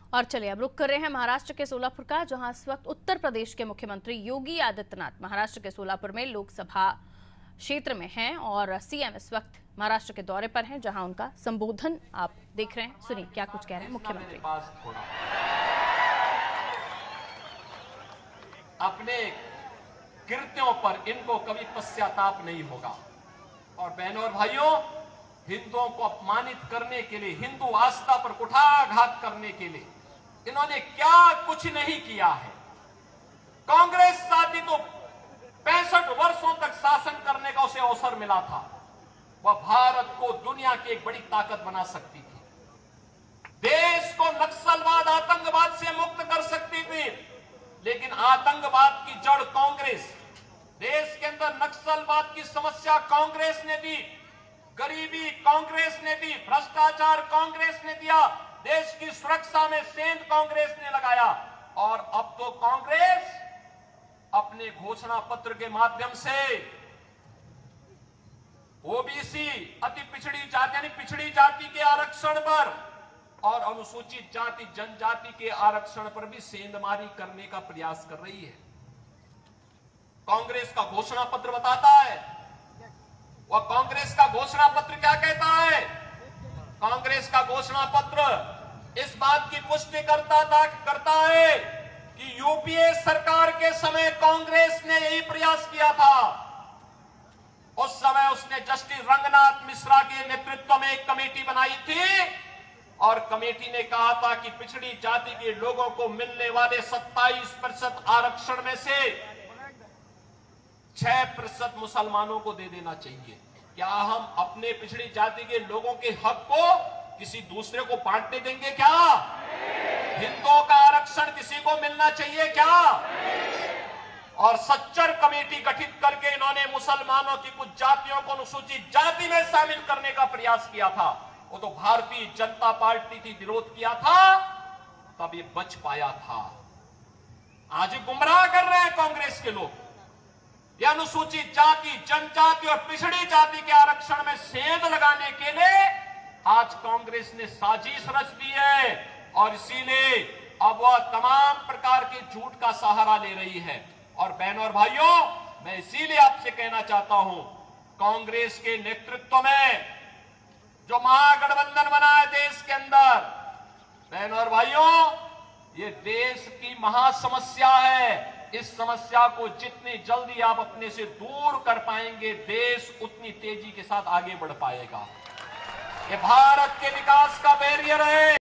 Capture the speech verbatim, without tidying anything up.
और चलिए अब रुक कर रहे हैं महाराष्ट्र के सोलापुर का, जहां इस वक्त उत्तर प्रदेश के मुख्यमंत्री योगी आदित्यनाथ महाराष्ट्र के सोलापुर में लोकसभा क्षेत्र में हैं और सीएम इस वक्त महाराष्ट्र के दौरे पर हैं, जहां उनका संबोधन आप देख रहे हैं। सुनिए क्या कुछ कह रहे हैं मुख्यमंत्री। अपने कृत्यों पर इनको कभी पश्चाताप नहीं होगा। और बहनों और भाइयों, हिंदुओं को अपमानित करने के लिए, हिंदू आस्था पर कुठाराघात करने के लिए इन्होंने क्या कुछ नहीं किया है। कांग्रेस साथी तो पैंसठ वर्षों तक शासन करने का उसे अवसर मिला था। वह भारत को दुनिया की एक बड़ी ताकत बना सकती थी, देश को नक्सलवाद आतंकवाद से मुक्त कर सकती थी। लेकिन आतंकवाद की जड़ कांग्रेस, देश के अंदर नक्सलवाद की समस्या कांग्रेस ने दी, गरीबी कांग्रेस ने दी, भ्रष्टाचार कांग्रेस ने दिया, देश की सुरक्षा में सेंध कांग्रेस ने लगाया। और अब तो कांग्रेस अपने घोषणा पत्र के माध्यम से ओबीसी, अति पिछड़ी जाति यानी पिछड़ी जाति के आरक्षण पर और अनुसूचित जाति जनजाति के आरक्षण पर भी सेंधमारी करने का प्रयास कर रही है। कांग्रेस का घोषणा पत्र बताता है, वह कांग्रेस का घोषणा पत्र क्या कहता है? कांग्रेस का घोषणा पत्र इस बात की पुष्टि करता था करता है कि यूपीए सरकार के समय कांग्रेस ने यही प्रयास किया था। उस समय उसने जस्टिस रंगनाथ मिश्रा के नेतृत्व में एक कमेटी बनाई थी और कमेटी ने कहा था कि पिछड़ी जाति के लोगों को मिलने वाले सत्ताईस प्रतिशत आरक्षण में से छह प्रतिशत मुसलमानों को दे देना चाहिए। क्या हम अपने पिछड़ी जाति के लोगों के हक को किसी दूसरे को बांटने देंगे क्या? हिंदुओं का आरक्षण किसी को मिलना चाहिए क्या? और सच्चर कमेटी गठित करके इन्होंने मुसलमानों की कुछ जातियों को अनुसूचित जाति में शामिल करने का प्रयास किया था। वो तो भारतीय जनता पार्टी की विरोध किया था, तब ये बच पाया था। आज गुमराह कर रहे हैं कांग्रेस के लोग। यह अनुसूचित जाति, जनजाति और पिछड़ी जाति के आरक्षण में सेंध लगाने के लिए आज कांग्रेस ने साजिश रच दी है और इसीलिए अब वह तमाम प्रकार के झूठ का सहारा ले रही है। और बहनों और भाइयों, मैं इसीलिए आपसे कहना चाहता हूं, कांग्रेस के नेतृत्व में जो महागठबंधन बना है देश के अंदर, बहनों और भाइयों, ये देश की महासमस्या है। इस समस्या को जितनी जल्दी आप अपने से दूर कर पाएंगे, देश उतनी तेजी के साथ आगे बढ़ पाएगा। ये भारत के विकास का बैरियर है।